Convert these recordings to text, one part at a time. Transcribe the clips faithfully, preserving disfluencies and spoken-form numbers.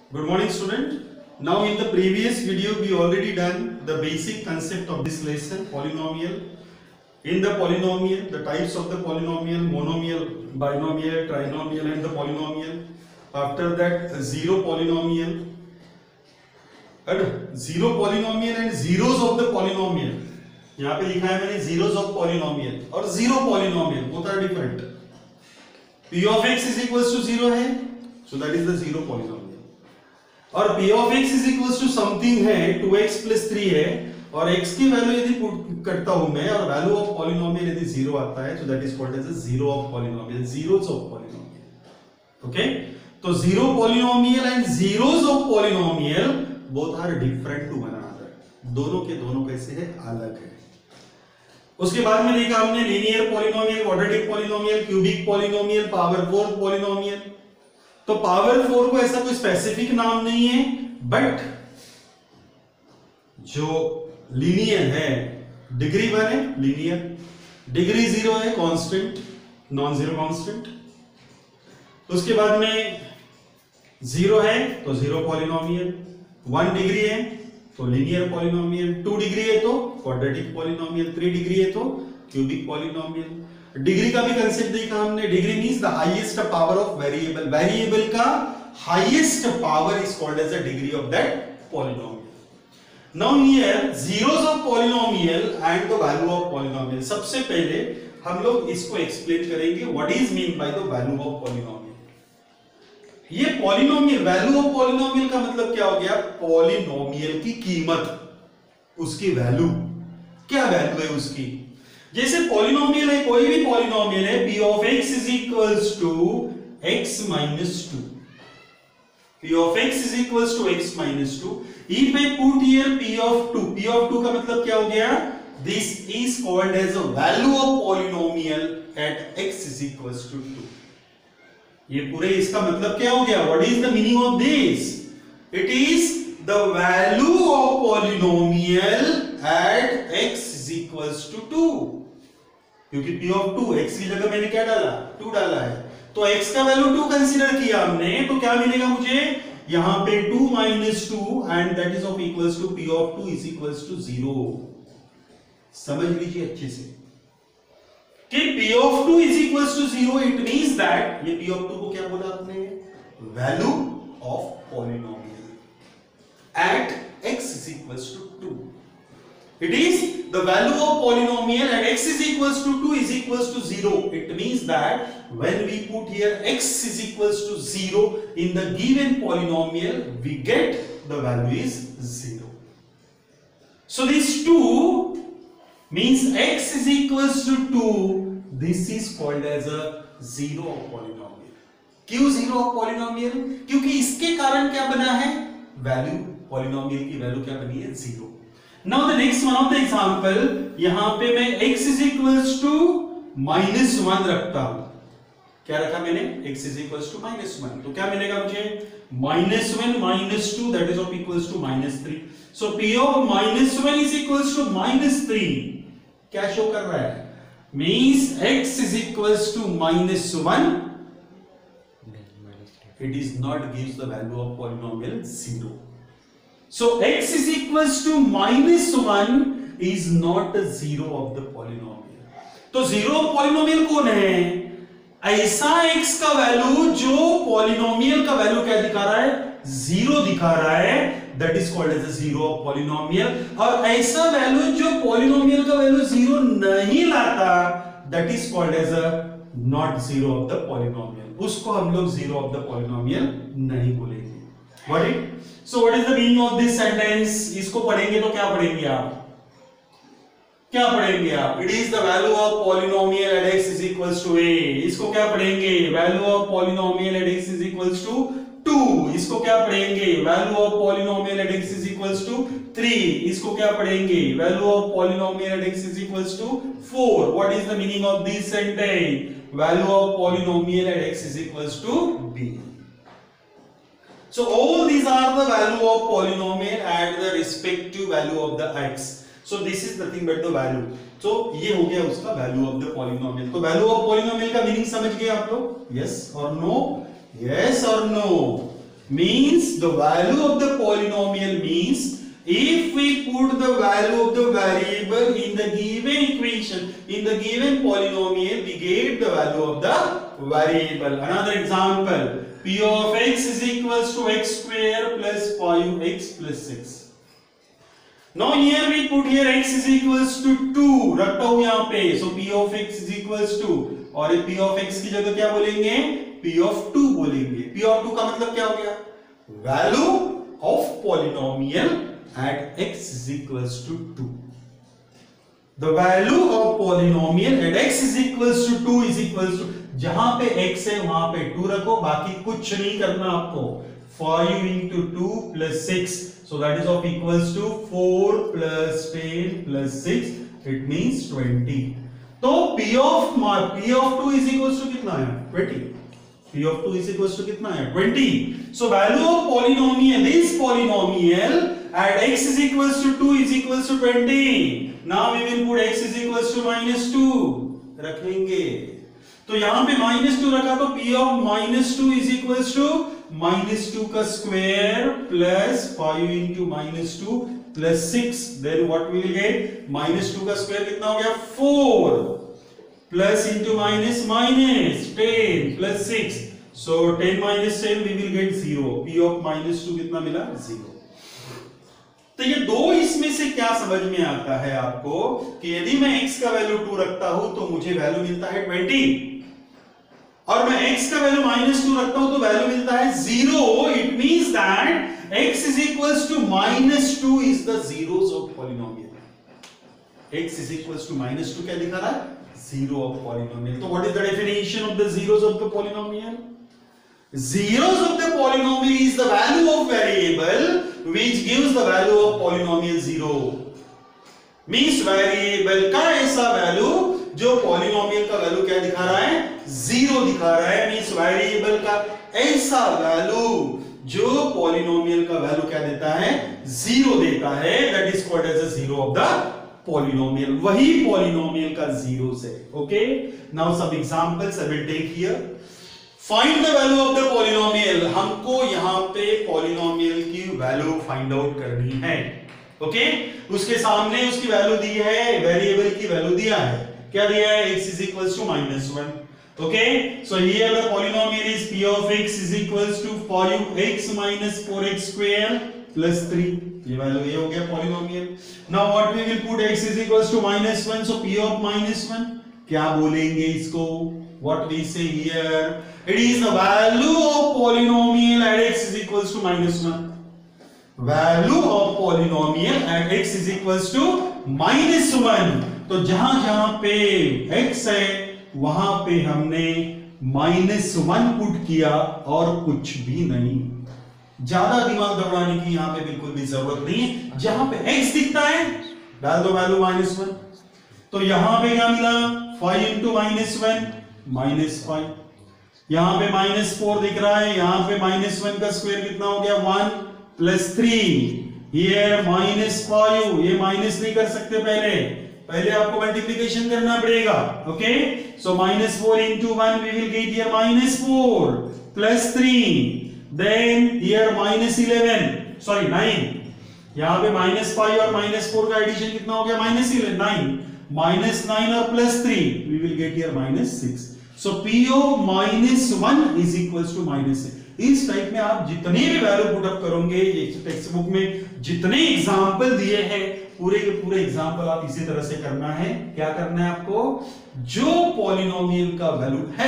Good morning, student. Now, in the previous video, we already done the basic concept of this lesson, polynomial. In the polynomial, the types of the polynomial, monomial, binomial, trinomial, and the polynomial. After that, zero polynomial, and zero polynomial and zeros of the polynomial. यहाँ पे लिखा है मैंने zeros of polynomial और zero polynomial, both are different. P of x is equals to zero है, so that is the zero polynomial. और p of x is equals to something है two X plus three है और x की value यदि put करता हूं मैं और वैल्यू ऑफ पॉलिनोमियल यदि जीरो आता है, so that is called as a zero of polynomial, zeros of polynomial. Okay, तो zero polynomial and zeros of polynomial both are different to one another. दोनों के दोनों कैसे है, अलग है. उसके बाद में देखा हमने linear polynomial, quadratic polynomial, cubic polynomial, power four polynomial. तो पावर फोर को ऐसा कोई स्पेसिफिक नाम नहीं है, बट जो लीनियर है, डिग्री वन है लीनियर, डिग्री जीरो है कांस्टेंट, नॉन जीरो कांस्टेंट. उसके बाद में जीरो है तो जीरो पॉलिनोमियल, वन डिग्री है तो लीनियर पॉलिनोमियल, टू डिग्री है तो क्वाड्रेटिक पॉलिनोमियल, थ्री डिग्री है तो क्यूबिक पॉलिनोमियल. डिग्री का भी कंसेप्ट देखा हमने. Degree means the highest power of variable. Variable का highest power is called as the degree of that polynomial. Now here zeros of polynomial and the value of polynomial. सबसे पहले हम लोग इसको एक्सप्लेन करेंगे. What is mean by the value of polynomial. ये polynomial, value of polynomial का मतलब क्या हो गया, पॉलिनोमियल की कीमत, उसकी वैल्यू, क्या वैल्यू है उसकी. जैसे पॉलिनोमियल है, कोई भी पॉलिनोमियल है, p of x is equals to x minus two. p of x is equals to x minus two. If I put here p of two, p of two का मतलब क्या हो गया, this is called as a value of polynomial at x is equals to two. ये पूरे इसका मतलब क्या हो गया, what is the meaning of this? It is the value of polynomial at x is equals to two. क्योंकि p of two, x की जगह मैंने क्या डाला, टू डाला है, तो x का वैल्यू टू कंसीडर किया हमने, तो क्या मिलेगा मुझे यहां पे two minus two and that is of equals to p of two is equals to zero. समझ लीजिए अच्छे से कि p of two is equals to zero. It means that ये p of two को क्या बोला आपने, value of polynomial at x is equals to two. It is the value of polynomial at x is equals to two is equals to zero. It means that when we put here x is equals to zero in the given polynomial, we get the value is zero. So this two means x is equals to two. This is called as a zero of polynomial. क्यों zero of polynomial? क्योंकि इसके कारण क्या बना है, value, polynomial की value क्या बनी है, zero. Now the next one of the example, यहां पे मैं x is equals to minus one रखता हूं. क्या रखा मैंने, x is equals to minus one, तो क्या मिलेगा मुझे, minus one minus two that is of equals to minus three. So p of minus one is equals to minus three. क्या शो कर रहा है, means x is equals to minus one. It is not gives the value of polynomial zero. So x is equals to minus one is not a zero of the polynomial. तो zero of polynomial कौन है, ऐसा x का value जो polynomial का value क्या दिखा रहा है, zero दिखा रहा है, that is called as a zero of polynomial. और ऐसा वैल्यू जो polynomial का वैल्यू zero नहीं लाता, that is called as a not zero of the polynomial. उसको हम लोग zero of the polynomial नहीं बोलेंगे. Got it? So what is the meaning of this sentence? इसको पढ़ेंगे तो क्या पढ़ेंगे आप, क्या पढ़ेंगे आप, it is the value of polynomial at x is equals to a. इसको क्या पढ़ेंगे, value of polynomial at x is equals to two. इसको क्या पढ़ेंगे, value of polynomial at x is equals to three. इसको क्या पढ़ेंगे, value of polynomial at x is equals to four. What is the meaning of this sentence? Value of polynomial at x is equals to b. So all these are the value of polynomial at the respective value of the x. So this is nothing but the value. So ये हो गया उसका value of the polynomial. तो value of polynomial का meaning समझ गए आप लोग? Yes or no? Yes or no? means the value of the polynomial means if we put the value of the variable in the given equation, in the given polynomial, we get the value of the variable. Another example, p of x is equals to x square plus five x plus six. Now here we put here x is equals to two, रखता हूं यहाँ पे, so p of x is equals to, और p of x की जगह क्या बोलेंगे, p of two बोलेंगे. p of two का मतलब क्या हो गया, value of polynomial at x is equals to two. The value of polynomial at x is equals to two is equals to, जहां पे x है वहां पे two रखो, बाकी कुछ नहीं करना आपको. five into two plus six, so that is of equals to four plus ten plus six, it means twenty. तो p of p of two is equals to कितना है, twenty. p of two is equals to कितना है, twenty. So value of polynomial, this polynomial at x is equals to two is equals to twenty. Now we will put x is equals to minus two रखेंगे. तो यहां पे minus two रखा तो p of minus two is equals to minus two का square plus five into minus two plus six. Then what we will get, minus two का square कितना हो गया, four plus into minus minus ten plus six. So ten minus ten we will get zero. p of minus two कितना मिला, zero. तो ये दो इसमें से क्या समझ में आता है आपको कि यदि मैं x का वैल्यू टू रखता हूं तो मुझे वैल्यू मिलता है ट्वेंटी, और मैं x का वैल्यू माइनस टू रखता हूं तो वैल्यू मिलता है zero. It means that x is equals to minus two is the zeros of polynomial. x is equals to minus two क्या दिखा रहा है, zero of polynomial. So what is the definition of the zeros of the polynomial? Zeros of the polynomial is the value of variable which gives the value of polynomial zero. Means variable का ऐसा value जो polynomial का value क्या दिखा रहा है, zero दिखा रहा है. मींस variable का ऐसा वैल्यू जो polynomial का वैल्यू क्या देता है, जीरो देता है. That is called as a zero of the polynomial. वही polynomial का zeros है. Okay. Now some examples I will take here. Find the value of the polynomial. हमको यहाँ पे polynomial की वैल्यू फाइंड आउट करनी है. Okay okay? उसके सामने उसकी वैल्यू दी है, वेरिएबल की वैल्यू दिया है, क्या दिया है, x is equals to minus one. Okay, so here the polynomial is p of x is equals to five x minus four x square plus three. ये वैल्यू ये हो गया polynomial. Now what we will put, x is equals to minus one, so p of minus one क्या बोलेंगे इसको, what we say here, it is the value of polynomial at x is equals to minus one. Value of polynomial at x is equals to minus one. तो जहां जहां पे x है वहां पे हमने माइनस वन पुट किया और कुछ भी नहीं. ज्यादा दिमाग दौड़ाने की यहां पे बिल्कुल भी जरूरत नहीं है. जहां पे x दिखता है डाल दो वैल्यू माइनस वन. तो यहां पे क्या मिला, five into minus one minus five. यहां पे माइनस फोर दिख रहा है, यहां पे माइनस वन का स्क्वायर कितना हो गया, one plus three. Here minus five, ये माइनस नहीं कर सकते, पहले पहले आपको मल्टीप्लिकेशन करना पड़ेगा. Okay, so minus four into one we will get here minus four plus three. Then here minus eleven, sorry nine. यहां पे माइनस फाइव और माइनस फोर का एडिशन कितना हो गया, minus eleven, nine. Minus nine और plus three we will get here minus six. So p of minus one is equals to minus six. इस type में आप जितने भी वैल्यू पुट अप करोगे, टेक्स्ट बुक में जितने एग्जांपल दिए हैं पूरे के पूरे एग्जांपल आप इसी तरह से करना है. क्या करना है आपको, जो पॉलिनोमियल का वैल्यू है,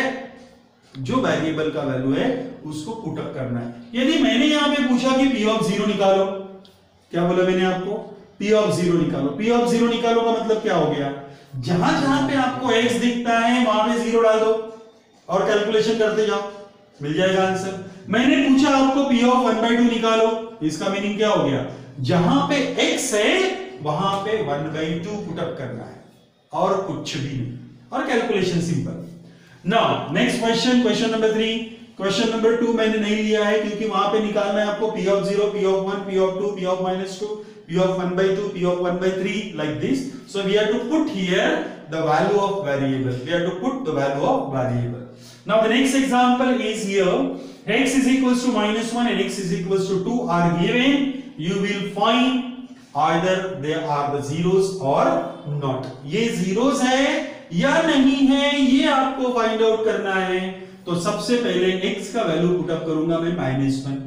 जो वेरिएबल का वैल्यू है उसको पुट अप करना है. यदि मैंने यहां पे पूछा कि p ऑफ जीरो निकालो, क्या बोला मैंने आपको, p ऑफ जीरो निकालो. p ऑफ जीरो निकालो का मतलब क्या हो गया, जहां जहां पे आपको x दिखता है वहां पे जीरो डाल दो और कैलकुलेशन करते जाओ, मिल जाएगा आंसर. मैंने पूछा आपको p of one by two निकालो, इसका मीनिंग क्या हो गया, जहां पे x है वहां पे one by two put up करना है और कुछ भी नहीं, और calculation simple. Now next question, question number three. Question number two मैंने नहीं लिया है क्योंकि वहां पे निकालना है आपको p of zero, p of one, p of two, p of minus two, p of one by two, p of one by three, like this. So we have to put here the value of variable. We have to put the value of variable. Now the next example is here. x is equals to minus one and x is equals to two are given, you will find either they are the zeros or not. ये zeros है या नहीं है ये आपको find out करना है। तो सबसे पहले x का वैल्यू पुट अप करूंगा मैं माइनस वन।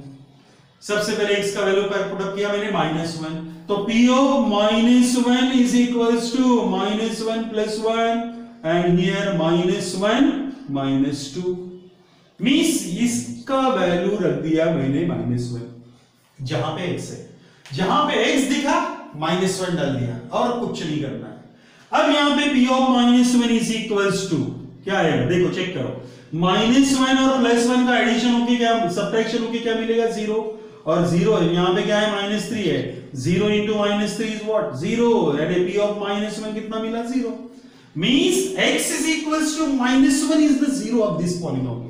सबसे पहले x का वैल्यू पुट अप किया मैंने माइनस वन, तो p of minus one is equals to minus one plus one and here minus one minus two. Means इसका वैल्यू रख दिया मैंने माइनस वन जहां पे x है, जहां पे x दिखा माइनस वन डाल दिया और कुछ नहीं करना है। अब यहां पे p of minus one is equals to क्या आएगा, देखो चेक करो, माइनस वन और प्लस वन का एडिशन होके क्या सब्ट्रैक्शन होके क्या मिलेगा, जीरो, और जीरो है यहां पे क्या है माइनस थ्री है, zero into minus three is what, zero, and p of minus one कितना मिला, zero. Means x is equals to minus one is the zero of this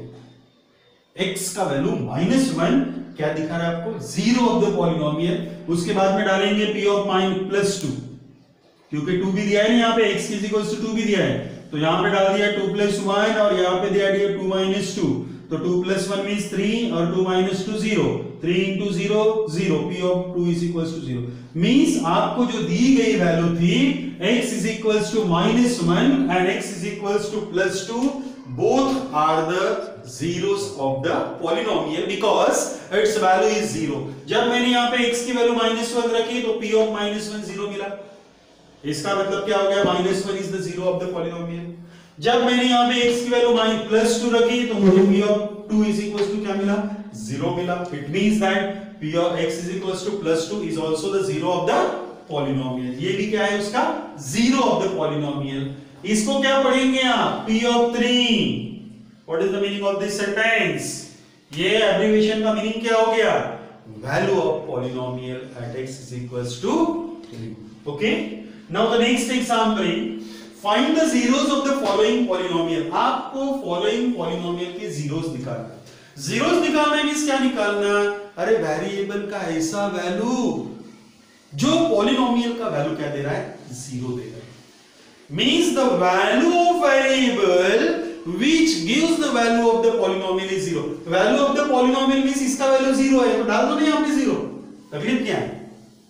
polynomial. x का वैल्यू माइनस वन क्या दिखा रहा है आपको, zero of the polynomial. उसके बाद में डालेंगे p of minus plus two, क्योंकि टू भी दिया है ना यहाँ पे, x is equals to two भी दिया है, तो यहाँ पे डाल दिया टू प्लस वन और यहाँ पे दिया दिया टू माइनस टू, तो two plus one means three और two minus two zero, three into zero zero, p of two is equals to zero. Means आपको जो दी गई वैल्यू थी x is equals to minus one and x is equals to plus two, both are the zeros of the polynomial because its value is zero। जब मैंने यहाँ पे x की वैल्यू माइनस वन रखी तो p of minus one zero मिला, इसका मतलब क्या हो गया, minus one is the zero of the polynomial. जब मैंने यहाँ पे x की वैल्यू माइनस प्लस टू रखी तो मुझे p of two is equals to क्या मिला, जीरो मिला। It means that p of x is equals to plus two is also the zero of the polynomial. ये भी क्या है उसका जीरो ऑफ द पॉलिनोमियल। इसको क्या पढ़ेंगे आप, p of three. What is the meaning of this sentence, ये एब्रिविएशन का मीनिंग क्या हो गया, value of polynomial at x is equals to three. Okay, now the next example, find the zeros of the following polynomial. आपको following polynomial के zeros निकालना। Zeros निकालना means क्या निकालना, अरे वेरिएबल का ऐसा वैल्यू जो पॉलिनोमियल का वैल्यू क्या दे रहा है, जीरो दे रहा है। Means the value of variable which gives the value of the polynomial is zero। Value of the polynomial means इसका वैल्यू जीरो है, तो डाल दो ना यहाँ पे जीरो, तकलीफ क्या है,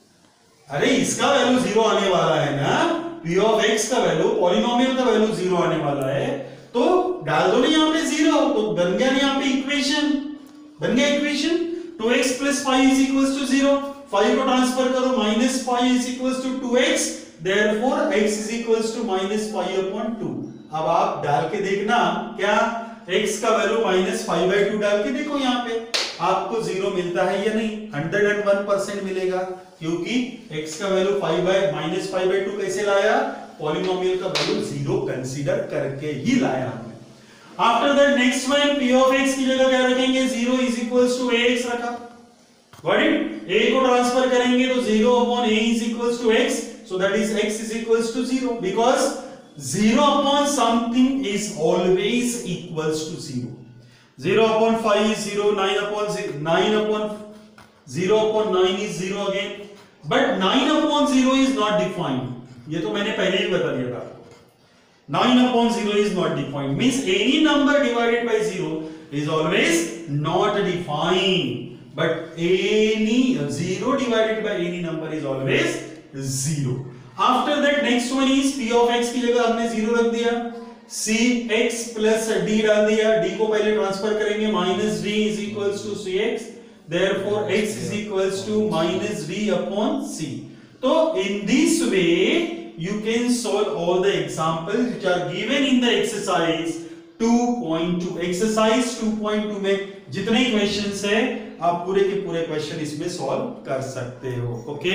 अरे इसका वैल्यू जीरो आने वाला है ना, p of x का वैल्यू, पॉलिनोमियल का वैल्यू जीरो आने वाला है, तो डाल दो ना यहाँ पे जीरो, तो बन गया ना यहाँ पे इक्वेशन, बन गया equation two x plus five is equals to zero. Five को ट्रांसफर करो, minus five is equals to two x, therefore x is equals to minus five upon two। अब आप डाल के देखना क्या, x का value minus five by two डाल के देखो यहाँ पे आपको जीरो मिलता है या नहीं, हंड्रेड एंड वन परसेंट मिलेगा, क्योंकि x का value five by minus five by two कैसे लाया, पॉलिनोमियल का वैल्यू जीरो कंसीडर करके ही लाया हमने। After that next one, p of x की जगह क्या रखेंगे, zero is equals to ax रखा, व्हाट इट, a को ट्रांसफर करेंगे तो zero upon a is equals to x, so that is x is equals to zero because zero upon something is always equals to zero। zero upon five is zero, nine upon zero, nine upon zero upon nine is zero again, but nine upon zero is not defined। ये तो मैंने पहले ही बता दिया था आपको, nine upon zero is not defined means any number divided by zero is always not defined, but any zero divided by any number is always zero. After that next one is p of x की जगह हमने zero रख दिया, c x plus d डाल दिया, d को पहले transfer करेंगे, minus d is equals to c x, therefore x is equals to minus d upon c। तो in this way you can solve all the examples which are given in the exercise two point two. Exercise two point two में जितने questions है आप पूरे के पूरे question इसमें solve कर सकते हो। ओके,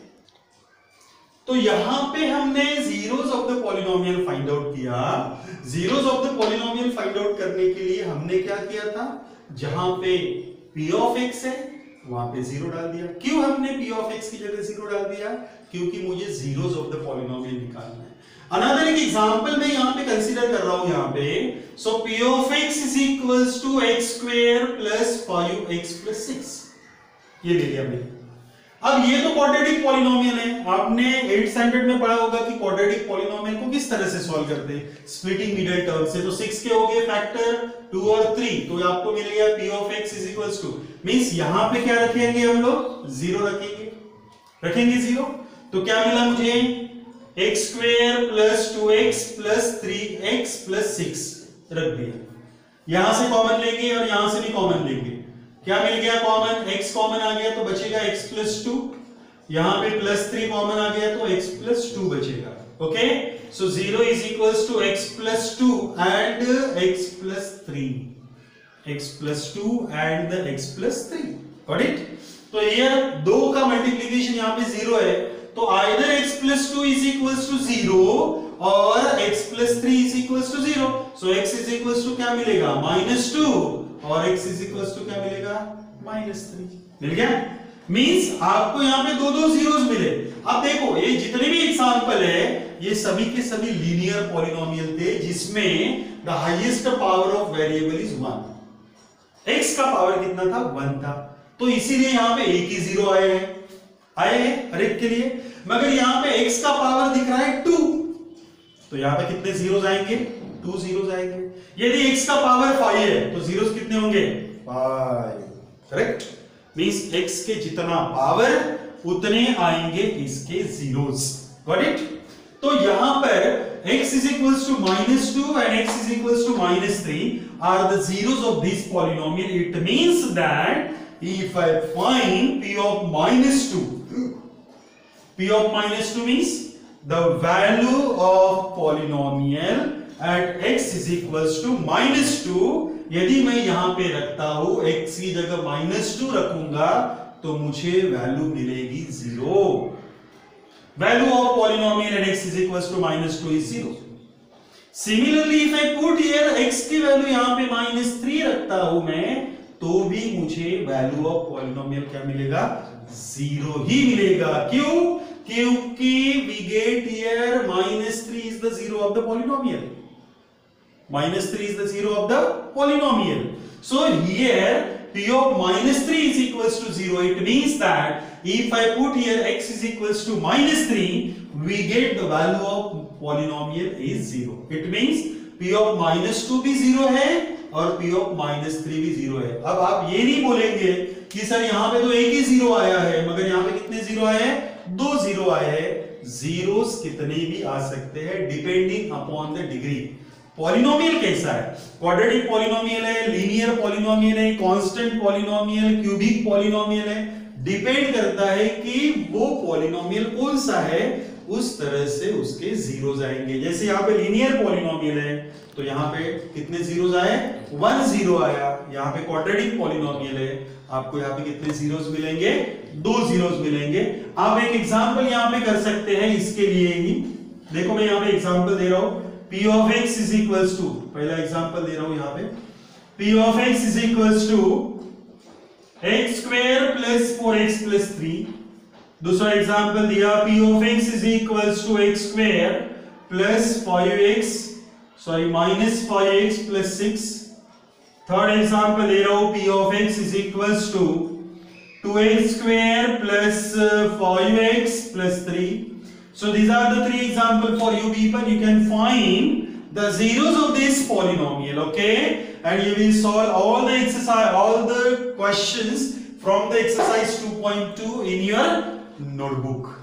तो यहां पे हमने zeros of the polynomial find out किया। Zeros of the polynomial find out करने के लिए हमने क्या किया था, जहां पे p ऑफ x है वहां पे जीरो डाल दिया। क्यों हमने p ऑफ x की जगह जीरो डाल दिया, क्योंकि मुझे जीरोस ऑफ द पॉलिनोमियल निकालना है। अनदर एक एग्जांपल मैं यहां पे कंसीडर कर रहा हूं यहां पे, so p of x is equals to x square plus five x plus six, ये ले लिया मैंने। अब ये तो क्वाड्रेटिक पॉलिनोमियल है, आपने एट स्टैंडर्ड में पढ़ा होगा कि क्वाड्रेटिक पॉलिनोमियल को किस तरह से सॉल्व करते हैं, स्प्लिटिंग मिडिल टर्म से। तो सिक्स के हो गए फैक्टर टू और थ्री, तो आपको मिल गया p of x is equals to, means यहां पे क्या रखेंगे हम लोग, जीरो रखेंगे, रखेंगे जीरो। तो क्या मिला मुझे, x square plus two x plus three x plus six रख दिया। यहां से कॉमन लेंगे और यहां से भी कॉमन लेंगे, क्या मिल गया कॉमन, x कॉमन आ गया तो बचेगा x प्लस टू, यहां पे प्लस थ्री कॉमन आ गया तो x प्लस टू बचेगा। Okay, so zero is equals to x plus two and x plus three, x plus two and x plus three, got it. तो ये दो का multiplication यहां पे जीरो है, तो either x plus two is equals to zero और x plus three is equals to zero. So x is equals to क्या मिलेगा, माइनस टू, और x इज इक्वल्स टू क्या मिलेगा, माइनस थ्री। मिल गया, मींस आपको यहाँ पे दो दो जीरोस मिले। अब देखो ये जितने भी एग्जांपल है ये सभी के सभी लीनियर पॉलिनोमियल थे जिसमें the highest power of variable is one. x का पावर कितना था, वन था, तो इसीलिए यहाँ पे एक ही जीरो आए हैं, आए हैं हर एक के लिए। मगर यहाँ पे x का पावर दिख रहा है टू, तो यहाँ पे कितने जीरोस आएंगे, टू जीरोस आएंगे। यदि x का पावर फाइव है तो जीरोस कितने होंगे, फाइव, करेक्ट। मींस x के जितना पावर उतने आएंगे इसके जीरोस, गॉट इट। तो यहां पर x is equals to minus two and x is equals to minus three are the zeros of this polynomial. It means that if I find p of minus two, p of minus two means the value of polynomial at x is equals to minus two, यदि मैं यहां पे रखता हूं x की जगह minus two रखूंगा तो मुझे वैल्यू मिलेगी zero. Value of polynomial at x is equals to minus two is zero. Similarly, if I put here x की वैल्यू यहां पे माइनस थ्री रखता हूं मैं, तो भी मुझे वैल्यू ऑफ पॉलिनोमियल क्या मिलेगा, जीरो ही मिलेगा। क्यों, क्योंकि we get here minus three is the zero of the polynomial. Minus three is the zero of the polynomial. So here p of minus three is equals to zero. It means that if I put here x is equals to minus three, we get the value of polynomial is zero. It means p of minus two भी zero है और p of minus three भी zero है। अब आप ये नहीं बोलेंगे कि सर यहाँ पे तो एक ही जीरो आया है, मगर यहाँ पे कितने जीरो आए हैं, दो जीरो आए हैं। जीरोस कितने भी आ सकते हैं depending upon the degree. Polynomial कैसा है, क्वाड्रेटिक पॉलिनोमियल है, लीनियर पॉलिनोमियल है, कांस्टेंट पॉलिनोमियल, क्यूबिक पॉलिनोमियल है, डिपेंड करता है कि वो पॉलिनोमियल कौन सा है, उस तरह से उसके जीरोस आएंगे। जैसे यहाँ पे लीनियर पॉलिनोमियल है तो यहाँ पे कितने जीरोस आए, वन जीरो आया। यहाँ पे क्वाड्रेटिक पॉलिनोमियल है, आपको यहाँ पे कितने जीरोस मिलेंगे, दो जीरोस मिलेंगे। आप एक एग्जांपल यहाँ पे कर सकते हैं इसके लिए ही। देखो मैं यहाँ पे एग्जांपल दे रहा हूं, p of x is equals to, पहला एग्जांपल दे रहा हूं यहाँ पे, p of x is equals to x square plus four x plus three। दूसरा एग्जांपल दिया p of x is equals to x square plus five x sorry minus five x plus six। Third example दे रहा हूं, p of x is equals to two x square plus five x plus three। So these are the three examples for you people. You can find the zeros of this polynomial, okay? And you will solve all the exercise, all the questions from the exercise two point two in your notebook.